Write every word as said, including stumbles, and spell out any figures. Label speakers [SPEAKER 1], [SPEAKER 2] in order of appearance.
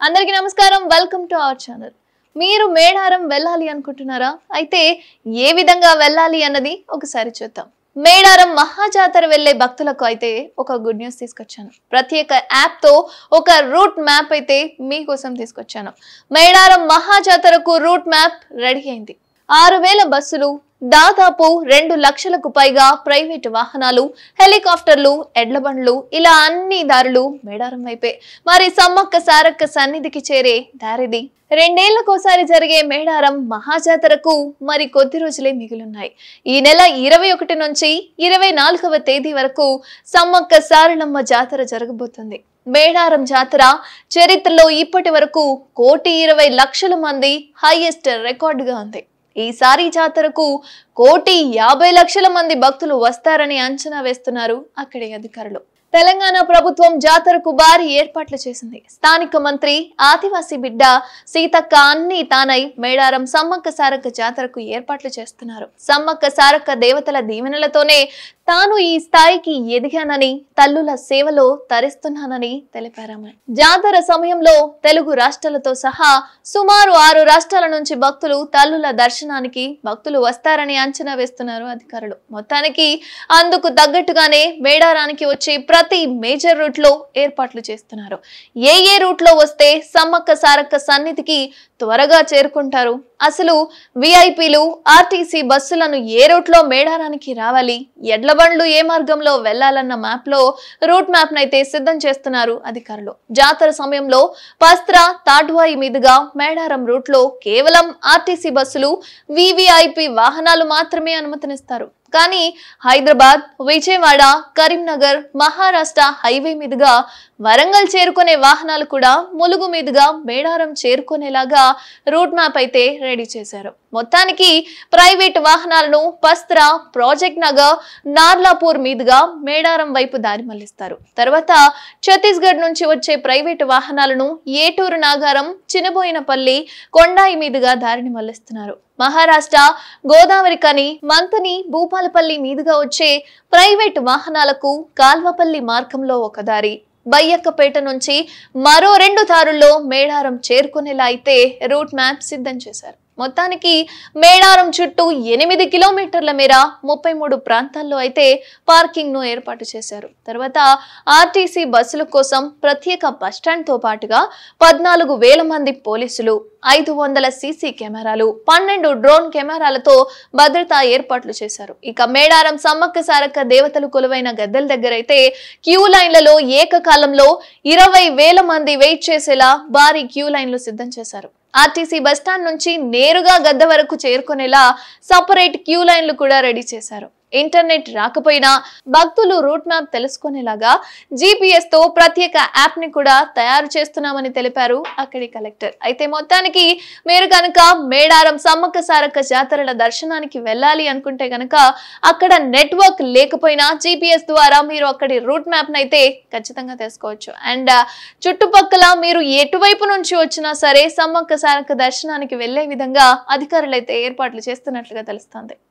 [SPEAKER 1] అందరికీ నమస్కారం welcome to our channel మీరు మేడారం వెళ్ళాలి అనుకుంటున్నారా అయితే ఏ విధంగా వెళ్ళాలి అన్నది ఒకసారి చూద్దాం మేడారం మహాజాతర వెళ్ళే భక్తులకు అయితే ఒక గుడ్ న్యూస్ తీసుకొచ్చాను ప్రత్యేక యాప్ తో ఒక రూట్ మ్యాప్ అయితే మీకోసం తీసుకొచ్చాను మేడారం మహాజాతరకు రూట్ మ్యాప్ రెడీ అయింది ఆరు వేల బస్సులు దాదాపు రెండు లక్షలకు పైగా ప్రైవేట్ వాహనాలు హెలికాప్టర్లు ఎడ్ల బండ్లు ఇలా అన్ని దారులు మేడారం వైపే మరి సమ్మక్క సారక్క సన్నిధికి చేరే దారిది రెండేళ్లకోసారి జరిగే మేడారం మహాజాతరకు మరి కొద్ది రోజులే మిగిలిన్నాయి ఈ నెల ఇరవై ఒకటి నుంచి ఇరవై నాలుగవ తేదీ వరకు సమ్మక్క సారలమ్మ జాతర జరగబోతుంది మేడారం జాతర చరిత్రలో ఇప్పటి వరకు కోటి ఇరవై లక్షల మంది హైయెస్ట్ రికార్డుగా ఉంది ఈసారి జాతరకు కోటి యాభై లక్షల మంది భక్తులు వస్తారని అంచనా వేస్తున్నారు అక్కడి అధికారులు తెలంగాణ ప్రభుత్వం జాతరకు భారీ ఏర్పాట్లు చేసింది స్థానిక మంత్రి ఆదివాసీ బిడ్డ సీతక్క అన్ని తానై మేడారం సమ్మక్క సారక్క జాతరకు ఏర్పాట్లు చేస్తున్నారు సమ్మక్క సారక్క దేవతల దీవెనలతోనే తాను ఈ స్థాయికి ఎదిగానని తల్లుల సేవలో తరిస్తున్నానని తెలిపారామె జాతర సమయంలో తెలుగు రాష్ట్రాలతో సహా సుమారు ఆరు రాష్ట్రాల నుంచి భక్తులు తల్లుల దర్శనానికి భక్తులు వస్తారని అంచనా వేస్తున్నారు అధికారులు మొత్తానికి అందుకు తగ్గట్టుగానే మేడారానికి వచ్చే ప్రతి మేజర్ రూట్ లో ఏర్పాట్లు చేస్తున్నారు ఏ ఏ రూట్ లో వస్తే సమ్మక్క సారక్క సన్నిధికి త్వరగా చేరుకుంటారు అసలు విఐపీలు ఆర్టీసీ బస్సులను ఏ రూట్ లో మేడారానికి రావాలి ఎడ్ల బండ్లు ఏ మార్గంలో వెళ్లాలన్న మ్యాప్ లో రూట్ మ్యాప్ నైతే సిద్ధం చేస్తున్నారు అధికారులు జాతర సమయంలో పస్త్ర తాడ్వాయి మీదుగా మేడారం రూట్ లో కేవలం ఆర్టీసీ బస్సులు వివిఐపీ వాహనాలు మాత్రమే అనుమతినిస్తారు కానీ హైదరాబాద్ విజయవాడ కరీంనగర్ మహారాష్ట్ర హైవే మీదుగా వరంగల్ చేరుకునే వాహనాలు కూడా ములుగు మీదుగా మేడారం చేరుకునేలాగా రూట్ మ్యాప్ అయితే రెడీ చేశారు మొత్తానికి ప్రైవేట్ వాహనాలను పస్త్ర ప్రాజెక్ట్ నగర్ నార్లాపూర్ మీదుగా మేడారం వైపు దారి మళ్లిస్తారు తర్వాత ఛత్తీస్గఢ్ నుంచి వచ్చే ప్రైవేట్ వాహనాలను ఏటూరు నాగారం చినబోయినపల్లి కొండాయి మీదుగా దారిని మళ్లిస్తున్నారు మహారాష్ట్ర గోదావరి కని మంతని భూపాలపల్లి మీదుగా వచ్చే ప్రైవేట్ వాహనాలకు కాల్వపల్లి మార్గంలో ఒక దారి బయ్యక్కపేట నుంచి మరో రెండు దారుల్లో మేడారం చేరుకునేలా అయితే రూట్ మ్యాప్ సిద్ధం చేశారు మొత్తానికి మేడారం చుట్టూ ఎనిమిది కిలోమీటర్ల మేర ముప్పై మూడు ప్రాంతాల్లో అయితే పార్కింగ్ ను ఏర్పాటు చేశారు తర్వాత ఆర్టీసీ బస్సుల కోసం ప్రత్యేక బస్టాండ్ తో పాటుగా పద్నాలుగు వేల మంది పోలీసులు ఐదు వందల సీసీ కెమెరాలు పన్నెండు డ్రోన్ కెమెరాలతో భద్రతా ఏర్పాట్లు చేశారు ఇక మేడారం సమ్మక్క సారక్క దేవతలు కొలువైన గద్దెల దగ్గర అయితే క్యూ లైన్లలో ఏకకాలంలో ఇరవై వేల మంది వెయిట్ చేసేలా భారీ క్యూ లైన్లు సిద్ధం చేశారు ఆర్టీసీ బస్టాండ్ నుంచి నేరుగా గద్దె వరకు చేరుకునేలా సపరేట్ క్యూ లైన్లు కూడా రెడీ చేశారు ఇంటర్నెట్ రాకపోయినా భక్తులు రూట్ మ్యాప్ తెలుసుకునేలాగా జీపీఎస్ తో ప్రత్యేక యాప్ ని కూడా తయారు చేస్తున్నామని తెలిపారు అక్కడి కలెక్టర్ అయితే మొత్తానికి మీరు కనుక మేడారం సమ్మక్క సారక్క జాతరల దర్శనానికి వెళ్ళాలి అనుకుంటే కనుక అక్కడ నెట్వర్క్ లేకపోయినా జీపీఎస్ ద్వారా మీరు అక్కడి రూట్ మ్యాప్ నైతే ఖచ్చితంగా తెలుసుకోవచ్చు అండ్ చుట్టుపక్కల మీరు ఎటువైపు నుంచి వచ్చినా సరే సమ్మక్క సారక్క దర్శనానికి వెళ్లే విధంగా అధికారులు అయితే ఏర్పాట్లు చేస్తున్నట్లుగా తెలుస్తుంది